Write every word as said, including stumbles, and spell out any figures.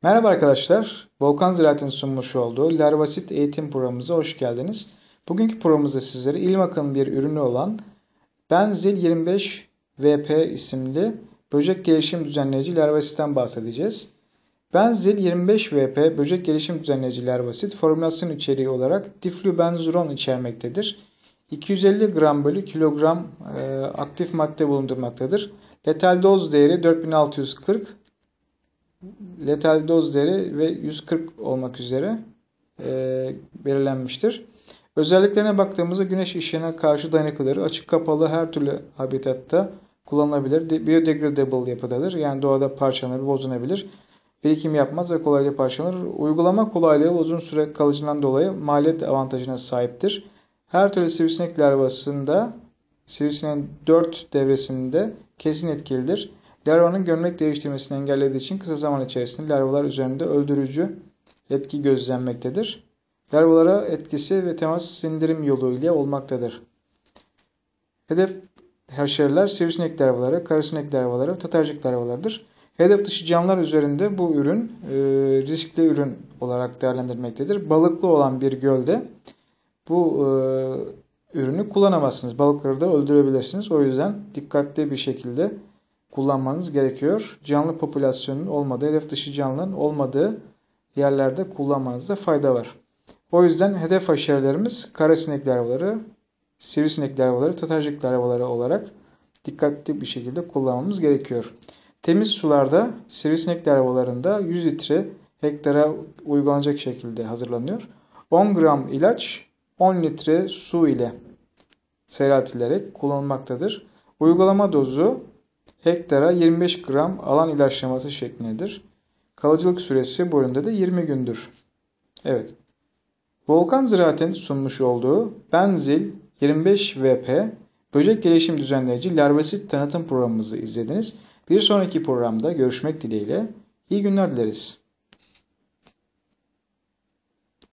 Merhaba arkadaşlar, Volkan Ziraat'ın sunmuş olduğu Larvasit eğitim programımıza hoş geldiniz. Bugünkü programımızda sizlere İlmak'ın bir ürünü olan Benzil yirmi beş V P isimli böcek gelişim düzenleyici larvasitten bahsedeceğiz. Benzil yirmi beş V P böcek gelişim düzenleyici larvasit formülasyon içeriği olarak diflubenzuron içermektedir. iki yüz elli gram bölü kilogram e, aktif madde bulundurmaktadır. Letal doz değeri dört bin altı yüz kırk, letal doz değeri ve yüz kırk olmak üzere e, belirlenmiştir. Özelliklerine baktığımızda güneş ışığına karşı dayanıklıdır. Açık kapalı her türlü habitatta kullanılabilir. Biodegradable yapıdadır. Yani doğada parçalanır, bozulabilir. Birikim yapmaz ve kolayca parçalanır. Uygulama kolaylığı uzun süre kalıcından dolayı maliyet avantajına sahiptir. Her türlü sivrisinek larvasında sivrisineğin dört devresinde kesin etkilidir. Larvanın gömlek değiştirmesini engellediği için kısa zaman içerisinde larvalar üzerinde öldürücü etki gözlenmektedir. Larvalara etkisi ve temas sindirim yolu ile olmaktadır. Hedef haşereler sivrisinek larvaları, karasinek larvaları, tatarcık larvalarıdır. Hedef dışı canlılar üzerinde bu ürün e, riskli ürün olarak değerlendirilmektedir. Balıklı olan bir gölde bu e, ürünü kullanamazsınız. Balıkları da öldürebilirsiniz. O yüzden dikkatli bir şekilde kullanmanız gerekiyor. Canlı popülasyonun olmadığı, hedef dışı canlının olmadığı yerlerde kullanmanızda fayda var. O yüzden hedef haşerelerimiz karasinek larvaları, sivrisinek larvaları, tatarcık larvaları olarak dikkatli bir şekilde kullanmamız gerekiyor. Temiz sularda sivrisinek larvalarında yüz litre hektara uygulanacak şekilde hazırlanıyor. on gram ilaç on litre su ile seyreltilerek kullanılmaktadır. Uygulama dozu hektara yirmi beş gram alan ilaçlaması şeklindedir. Kalıcılık süresi bu üründe de yirmi gündür. Evet. Volkan Ziraat'ın sunmuş olduğu Benzil yirmi beş V P böcek gelişim düzenleyici larvasit tanıtım programımızı izlediniz. Bir sonraki programda görüşmek dileğiyle iyi günler dileriz.